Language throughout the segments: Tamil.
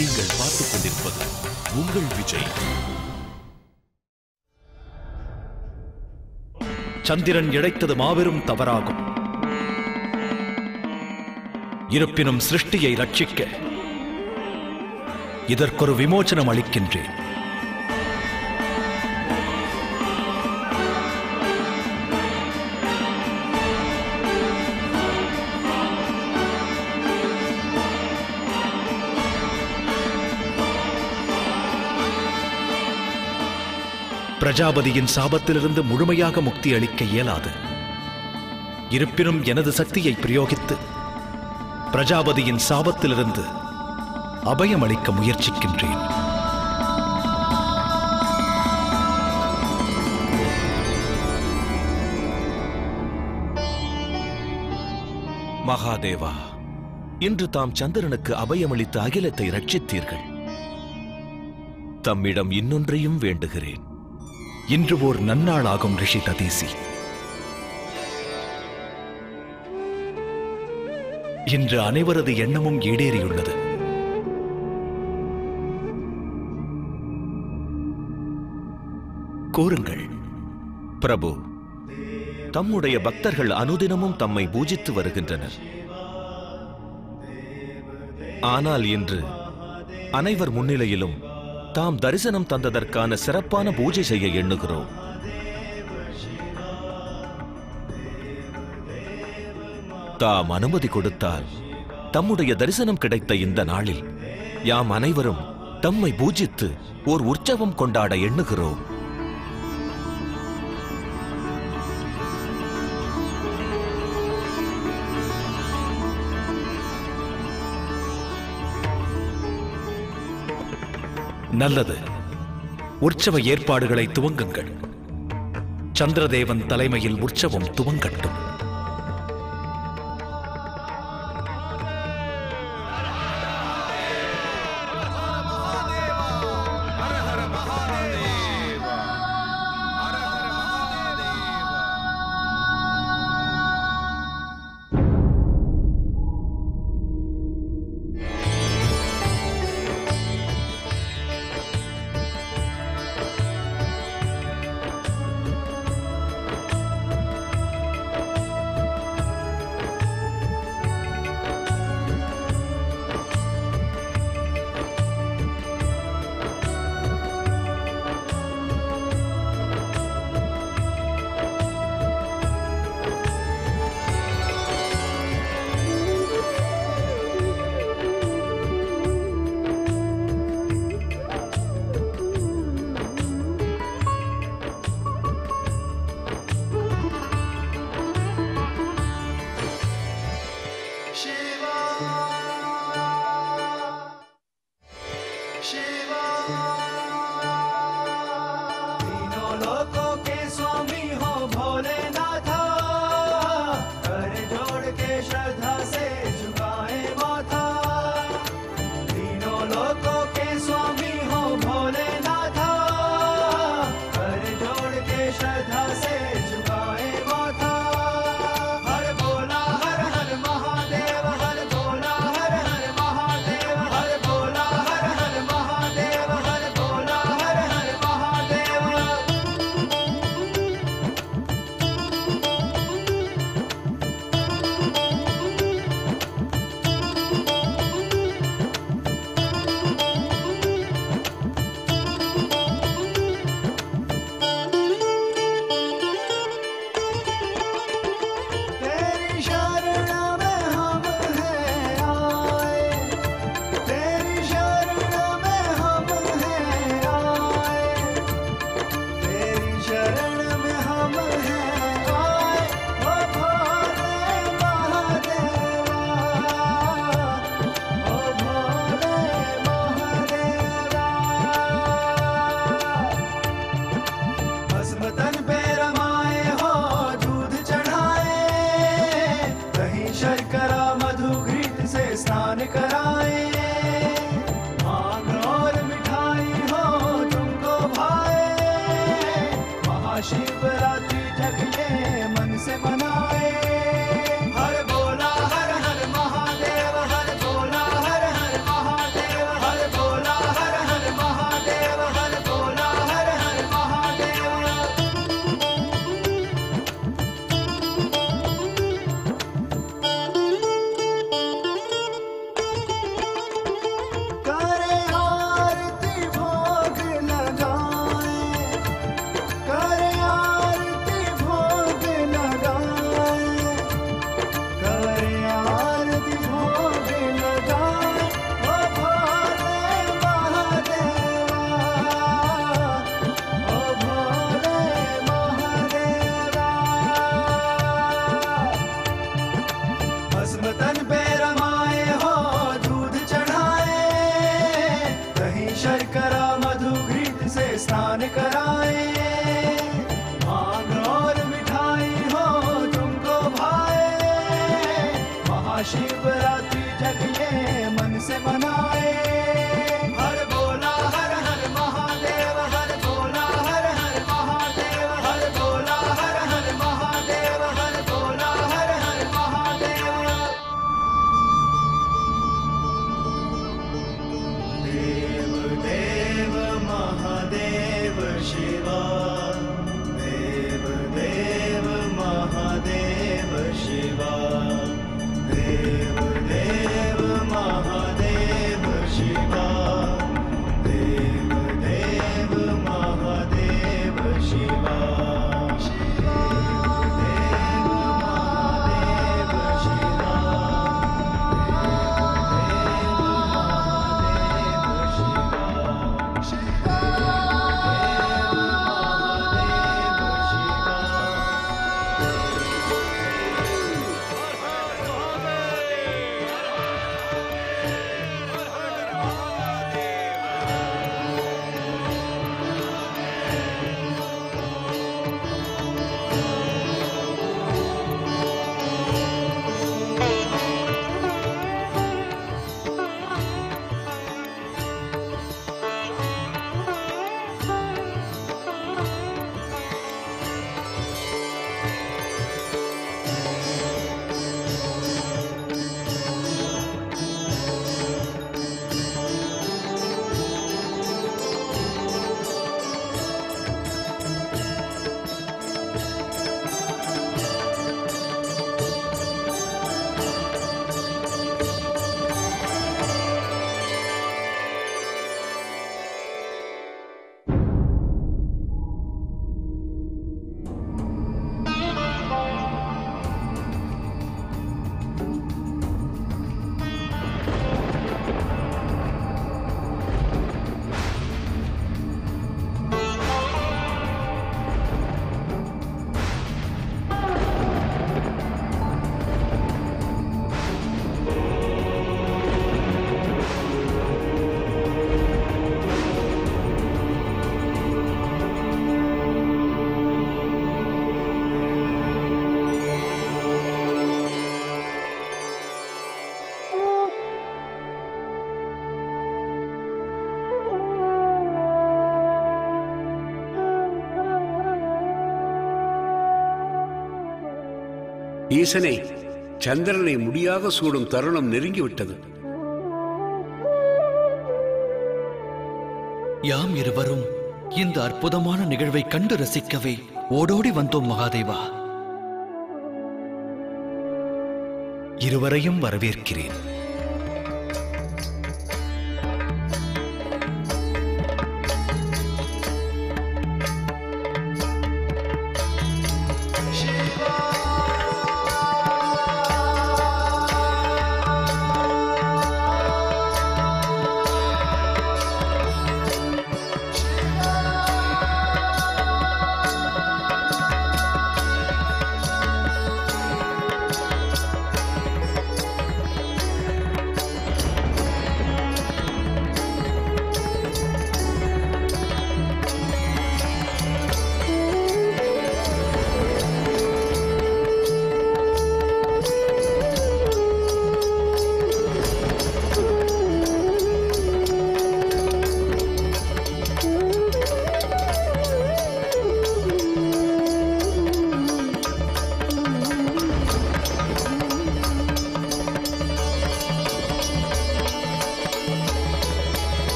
நீங்கள் பார்த்துக் கொண்டிருப்பது உங்கள் விஜய். சந்திரன் இழைத்தது மாபெரும் தவறாகும். இருப்பினும் சிருஷ்டியை ரட்சிக்க இதற்கொரு விமோசனம் அளிக்கின்றேன். பிரஜாபதியின் சாபத்திலிருந்து முழுமையாக முக்தி அளிக்க இயலாது. இருப்பினும் எனது சக்தியை பிரயோகித்து பிரஜாபதியின் சாபத்திலிருந்து அபயம் அளிக்க முயற்சிக்கின்றேன். மகாதேவா, இன்று தாம் சந்திரனுக்கு அபயமளித்து அகிலத்தை ரட்சித்தீர்கள். தம்மிடம் இன்னொன்றையும் வேண்டுகிறேன். இன்று ஓர் நன்னாளாகும் ரிஷி ததீசி. இன்று அனைவரது எண்ணமும் ஈடேறியுள்ளது. கூறுங்கள். பிரபு, தம்முடைய பக்தர்கள் அனுதினமும் தம்மை பூஜித்து வருகின்றனர். ஆனால் இன்று அனைவர் முன்னிலையிலும் தாம் தரிசனம் தந்ததற்கான சிறப்பான பூஜை செய்ய எண்ணுகிறோம். தாம் அனுமதி கொடுத்தால் தம்முடைய தரிசனம் கிடைத்த இந்த நாளில் யாம் அனைவரும் தம்மை பூஜித்து ஓர் உற்சவம் கொண்டாட எண்ணுகிறோம். நல்லது. உற்சவ ஏற்பாடுகளை துவங்குங்கள். சந்திரதேவன் தலைமையில் உற்சவம் துவங்கட்டும். जग ये मन से मनाए। हर बोला हर हर महादेव, हर बोला हर हर महादेव, हर बोला हर हर महादेव, हर बोला हर हर महादेव। देव देव महादेव शिवा, देव देव महादेव शिवा, देव देव महादेव शिवा, देव देव महादेव शिवा, शिवा देव महादेव शिवा, देव शिवा, ஈசனே, சந்திரனை முடியாக சூடும் தருணம் நெருங்கிவிட்டது. யாம் இருவரும் இந்த அற்புதமான நிகழ்வை கண்டு ரசிக்கவே ஓடோடி வந்தோம் மகாதேவா. இருவரையும் வரவேற்கிறேன்.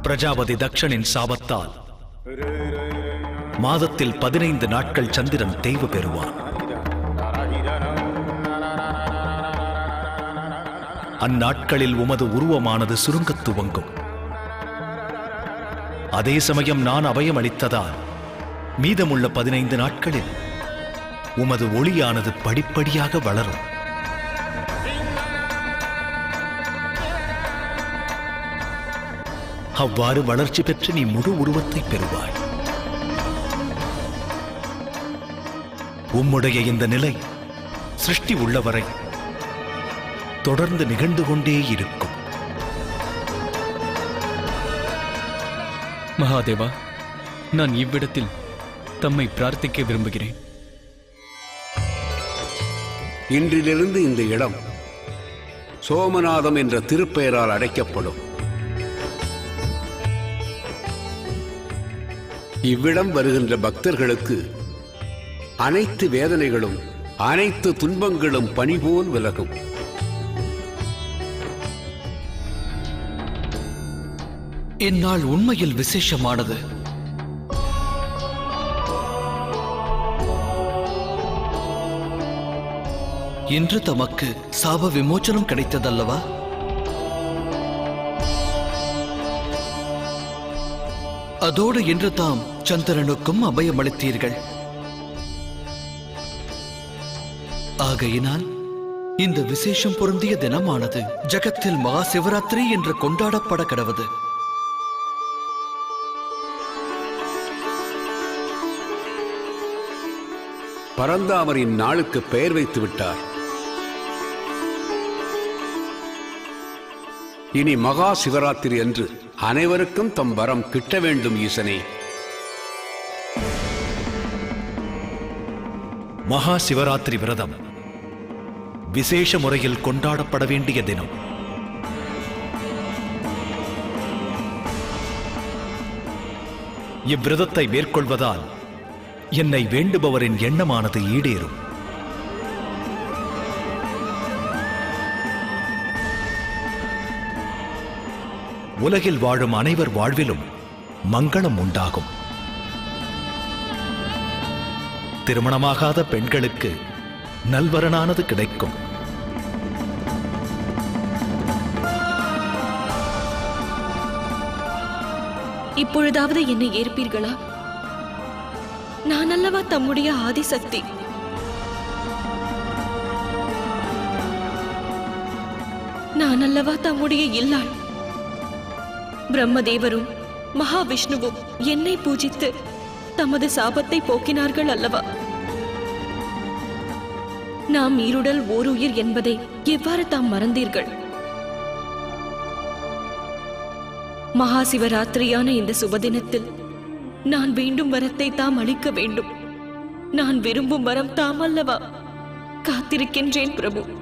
பிரஜாபதி தக்ஷனின் சாபத்தால் மாதத்தில் 15 நாட்கள் சந்திரன் தேய்வு பெறுவான். அந்நாட்களில் உமது உருவமானது சுருங்கத் துவங்கும். அதே சமயம் நான் அபயம் அளித்ததால் மீதமுள்ள 15 நாட்களில் உமது ஒளியானது படிப்படியாக வளரும். அவ்வாறு வளர்ச்சி பெற்று நீ முழு உருவத்தை பெறுவாய். உம்முடைய இந்த நிலை சிருஷ்டி உள்ளவரை தொடர்ந்து நிகழ்ந்து கொண்டே இருக்கும். மகாதேவா, நான் இவ்விடத்தில் தம்மை பிரார்த்திக்க விரும்புகிறேன். இன்றிலிருந்து இந்த இடம் சோமநாதம் என்ற திருப்பெயரால் அழைக்கப்படும். இவ்விடம் வருகின்ற பக்தர்களுக்கு அனைத்து வேதனைகளும் அனைத்து துன்பங்களும் பனிபோல் விலகும். இந்நாள் உண்மையில் விசேஷமானது. இன்று தமக்கு சாப விமோச்சனம் கிடைத்ததல்லவா? அதோடு இன்று தாம் சந்திரனுக்கும் அபயமளித்தீர்கள். ஆகையினால் இந்த விசேஷம் பொருந்திய தினமானது ஜகத்தில் மகா சிவராத்திரி என்று கொண்டாடப்பட கடவது. பரந்தாமரின் நாளுக்கு பெயர் வைத்து விட்டார். இனி மகா சிவராத்திரி அன்று அனைவருக்கும் தம் வரம் கிட்ட வேண்டும் ஈசனே. மகா சிவராத்திரி விரதம் விசேஷ முறையில் கொண்டாடப்பட வேண்டிய தினம். இவ்விரதத்தை மேற்கொள்வதால் என்னை வேண்டுபவரின் எண்ணமானது ஈடேறும். உலகில் வாழும் அனைவர் வாழ்விலும் மங்களம் உண்டாகும். திருமணமாகாத பெண்களுக்கு நல்வரனானது கிடைக்கும். இப்பொழுதாவது என்னை ஏற்பீர்களா? நான் அல்லவா தம்முடைய ஆதிசக்தி. நான் அல்லவா தம்முடைய இல்லாள். பிரம்மதேவரும் மகாவிஷ்ணுவும் என்னை பூஜித்து தமது சாபத்தை போக்கினார்கள் அல்லவா? நாம் ஈருடல் ஓர் உயிர் என்பதை எவ்வாறு தாம் மறந்தீர்கள்? மகா சிவராத்திரியான இந்த சுபதினத்தில் நான் வேண்டும் வரத்தை தாம் அளிக்க வேண்டும். நான் விரும்பும் வரம் தாம் அல்லவா? காத்திருக்கின்றேன் பிரபு.